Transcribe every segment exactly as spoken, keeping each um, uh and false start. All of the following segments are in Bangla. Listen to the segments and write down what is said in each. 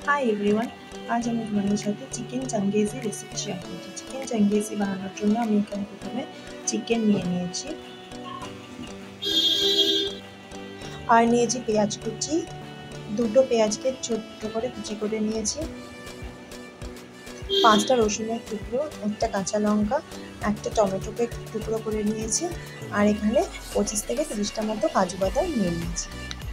হাই এভরিওয়ান, আজ আমি তোমাদের সাথে চিকেন চাঙ্গেজি রেসিপি শেয়ার করছি। চিকেন চাঙ্গেজি বানানোর জন্য আমি এখানে প্রথমে চিকেন নিয়ে নিয়েছি আর নিয়েছি পেঁয়াজ কুচি। দুটো পেঁয়াজকে ছোট্ট করে কুচি করে নিয়েছি, পাঁচটা রসুনের টুকরো, একটা কাঁচা লঙ্কা, একটা টমেটোকে টুকরো করে নিয়েছি আর এখানে পঁচিশ থেকে তিরিশটা মতো কাজু বাদাম নিয়ে নিয়েছি।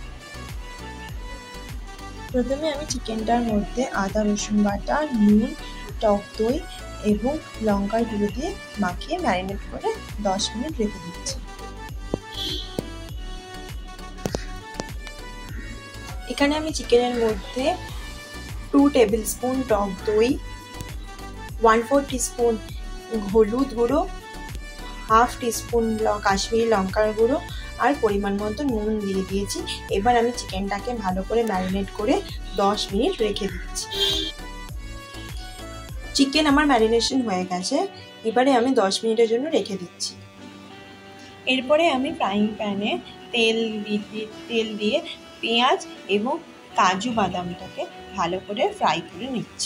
প্রথমে আমি চিকেনটার মধ্যে আদা রসুন বাটা, নুন, টক দই এবং লঙ্কার গুঁড়ো দিয়ে মাখিয়ে ম্যারিনেট করে দশ মিনিট রেখে দিচ্ছি। এখানে আমি চিকেনের মধ্যে টু টেবিল স্পুন টক দই, ওয়ান ফোর টিস্পুন হলুদ গুঁড়ো, হাফ টিস্পুন কাশ্মীরি লঙ্কার গুঁড়ো আর পরিমাণ মতো নুন দিয়ে দিয়েছি। এবার আমি চিকেনটাকে ভালো করে ম্যারিনেট করে দশ মিনিট রেখে দিচ্ছি। চিকেন আমার ম্যারিনেশন হয়ে গেছে, এবারে আমি দশ মিনিটের জন্য রেখে দিচ্ছি। এরপরে আমি ফ্রাইং প্যানে তেল দিয়ে তেল দিয়ে পেঁয়াজ এবং কাজু বাদামটাকে ভালো করে ফ্রাই করে নিচ্ছি।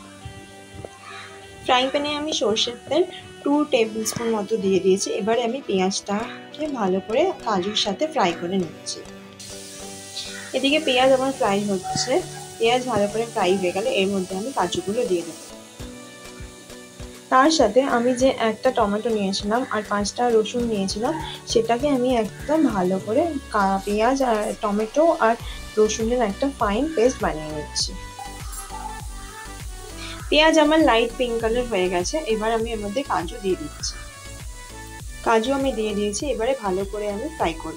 ফ্রাইং প্যানে আমি সরষের তেল টু টেবিল স্পুন মতো দিয়ে দিয়েছি। এবারে আমি পেঁয়াজটাকে ভালো করে কাজুর সাথে ফ্রাই করে নিচ্ছি। এদিকে পেঁয়াজ আমার ফ্রাই হচ্ছে, পেঁয়াজ ভালো করে ফ্রাই হয়ে গেলে এর মধ্যে আমি কাজুগুলো দিয়ে দেবো। তার সাথে আমি যে একটা টমেটো নিয়েছিলাম আর পাঁচটা রসুন নিয়েছিলাম সেটাকে আমি একদম ভালো করে পেঁয়াজ আর টমেটো আর রসুনের একটা ফাইন পেস্ট বানিয়ে নিচ্ছি। পেঁয়াজ আমার লাইট পিঙ্ক কালার হয়ে গেছে, এবার আমি এর মধ্যে কাজু দিয়ে দিচ্ছি। কাজু আমি দিয়ে দিয়েছি, এবারে ভালো করে আমি ফ্রাই করব।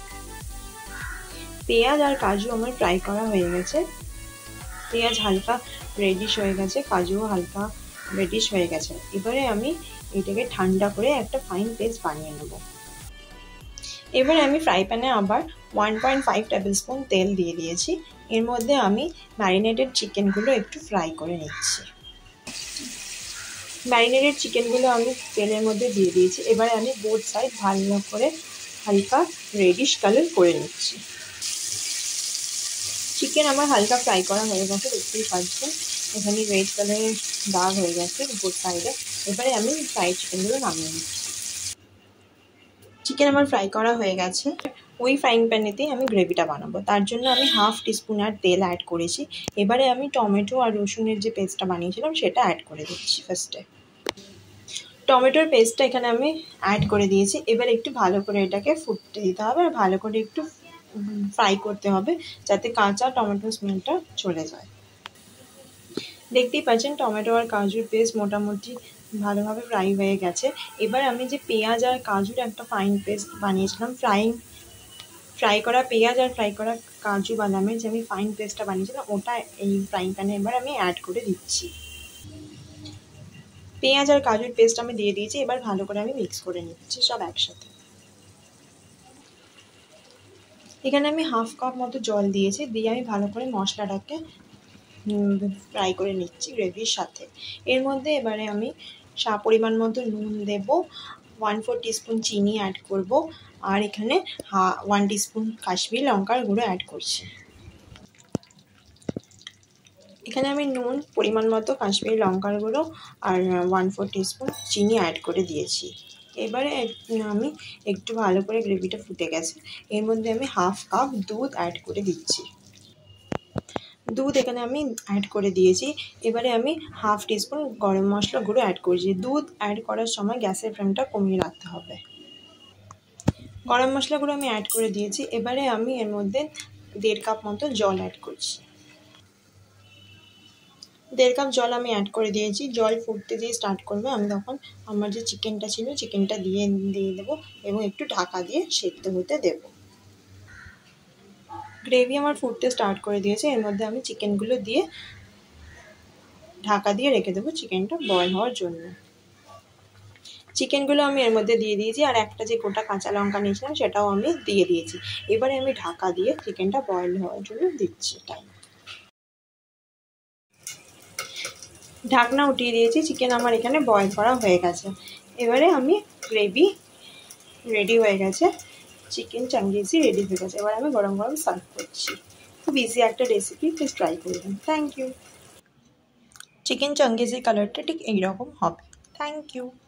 পেঁয়াজ আর কাজু আমার ফ্রাই করা হয়ে গেছে, পেঁয়াজ হালকা রেডিশ হয়ে গেছে, কাজুও হালকা রেডিশ হয়ে গেছে। এবারে আমি এটাকে ঠান্ডা করে একটা ফাইন পেস্ট বানিয়ে নেব। এবারে আমি ফ্রাই প্যানে আবার one point five tablespoon তেল দিয়ে দিয়েছি, এর মধ্যে আমি ম্যারিনেটেড চিকেনগুলো একটু ফ্রাই করে নিচ্ছি। ম্যারিনেটেড চিকেনগুলো আমি তেলের মধ্যে দিয়ে দিয়েছি, এবারে আমি বোথ সাইড ভালো করে হালকা রেডিশ কালার করে নিচ্ছি। চিকেন আমার হালকা ফ্রাই করা হয়ে গেছে, দেখতেই পাচ্ছেন এখানে রেড কালারের দাগ হয়ে গেছে বোথ সাইডে। এবারে আমি ফ্রাইড চিকেনগুলো নামিয়ে নিচ্ছি। চিকেন আমার ফ্রাই করা হয়ে গেছে, ওই ফ্রাইং প্যানেতেই আমি গ্রেভিটা বানাবো। তার জন্য আমি হাফ টিস্পুন আর তেল অ্যাড করেছি। এবারে আমি টমেটো আর রসুনের যে পেস্টটা বানিয়েছিলাম সেটা অ্যাড করে দিচ্ছি। ফার্স্টে টমেটোর পেস্টটা এখানে আমি অ্যাড করে দিয়েছি। এবার একটু ভালো করে এটাকে ফুটতে দিতে হবে আর ভালো করে একটু ফ্রাই করতে হবে যাতে কাঁচা টমেটো স্মেলটা চলে যায়। দেখতেই পাচ্ছেন টমেটো আর কাজুর পেস্ট মোটামুটি ভালোভাবে ফ্রাই হয়ে গেছে। এবার আমি যে পেঁয়াজ আর কাজুর একটা ফাইন পেস্ট বানিয়েছিলাম, ফ্রাইং ফ্রাই করা পেঁয়াজ আর ফ্রাই করা কাজু বাদামের যে আমি ফাইন পেস্টটা বানিয়েছিলাম ওটা এই ফ্রাইং প্যানে এবার আমি অ্যাড করে দিচ্ছি। পেঁয়াজ আর কাজুর পেস্ট আমি দিয়ে দিয়েছি, এবার ভালো করে আমি মিক্স করে নিচ্ছি সব একসাথে। এখানে আমি হাফ কাপ মতো জল দিয়েছি, দিয়ে আমি ভালো করে মশলাটাকে ফ্রাই করে নিচ্ছি গ্রেভির সাথে। এর মধ্যে এবারে আমি পরিমাণ মতো নুন দেব, ওয়ান ফোর টিস্পুন চিনি অ্যাড করব আর এখানে হা ওয়ান টিস্পুন কাশ্মীরি লঙ্কার গুঁড়ো অ্যাড করছি। এখানে আমি নুন, পরিমাণ মতো কাশ্মীরি লঙ্কার গুঁড়ো আর ওয়ান ফোর টিস্পুন চিনি অ্যাড করে দিয়েছি। এবারে আমি একটু ভালো করে গ্রেভিটা ফুটে গেছে, এর মধ্যে আমি হাফ কাপ দুধ অ্যাড করে দিচ্ছি। দুধ এখানে আমি অ্যাড করে দিয়েছি। এবারে আমি হাফ টিস্পুন গরম মশলা গুঁড়ো অ্যাড করেছি। দুধ অ্যাড করার সময় গ্যাসের ফ্লেমটা কমিয়ে রাখতে হবে। গরম মশলা গুঁড়ো আমি অ্যাড করে দিয়েছি। এবারে আমি এর মধ্যে দেড় কাপ মতো জল অ্যাড করছি। দেড় কাপ জল আমি অ্যাড করে দিয়েছি। জল ফুটতে দিয়ে স্টার্ট করবে, আমি তখন আমার যে চিকেনটা ছিল চিকেনটা দিয়ে দিয়ে দেবো এবং একটু ঢাকা দিয়ে সেদ্ধ হতে দেবো। গ্রেভি আমার ফুটতে স্টার্ট করে দিয়েছে, এর মধ্যে আমি চিকেনগুলো দিয়ে ঢাকা দিয়ে রেখে দেবো চিকেনটা বয়েল হওয়ার জন্য। চিকেনগুলো আমি এর মধ্যে দিয়ে দিয়েছি আর একটা যে গোটা কাঁচা লঙ্কা নিয়েছিলাম সেটাও আমি দিয়ে দিয়েছি। এবারে আমি ঢাকা দিয়ে চিকেনটা বয়েল হওয়ার জন্য দিচ্ছি টাইম। ঢাকনা উঠিয়ে দিয়েছি, চিকেন আমার এখানে বয়েল করা হয়ে গেছে। এবারে আমি গ্রেভি রেডি হয়ে গেছে, চিকেন চাঙ্গেজি রেডি হয়ে গেছে। এবার আমি গরম গরম সার্ভ করছি। খুব ইজি একটা রেসিপি, প্লিজ ট্রাই করবেন। Thank you. চিকেন চাঙ্গেসের কালারটা ঠিক এইরকম হবে। Thank you.